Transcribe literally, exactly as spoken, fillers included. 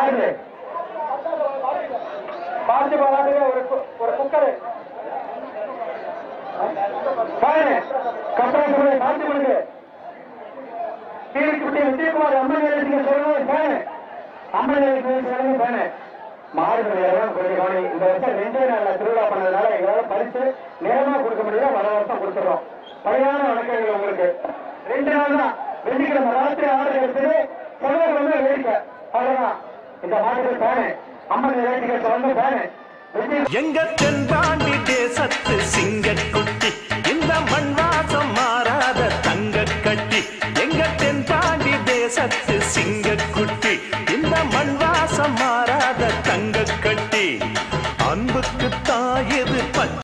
மாடு பார்த்து பாராட்டுங்க. ஒரு ஒரு குக்கர் கப்பலை பார்த்து கொடுங்க. கீழ்குட்டி விஜயகுமார் அம்மன் நிலையத்துக்கு சொல்லுங்க பேனு. அம்மன் நிலையத்துக்கு சொல்லுங்க பேனு. மாடுகள் எல்லாம் கொஞ்சம் கவனி. இந்த வருஷம் ரெண்டே நாள்ல திருவிழா பண்ணதுனால எங்களால பரிசு நேரமா கொடுக்க முடியல. வர வருஷம் கொடுத்துறோம். பழையான வணக்கங்கள் உங்களுக்கு. ரெண்டு நாள் தான் வெள்ளிக்கிழமை ராத்திரி ஆறு எடுத்தது செவ்வாய்க்கிழமை வேடிக்கை. அவ்வளவுதான். இந்த மாடுகள் பேனு. அம்மன் நிலையத்துக்கு சொல்லுங்க பேனு. எங்க தென்பாண்டி தேசத்து சிங்கக்குட்டி இந்த மண் வாசம் மாறாத தங்க கட்டி. எங்க தென்பாண்டி தேசத்து சிங்கக்குட்டி இந்த மண் வாசம்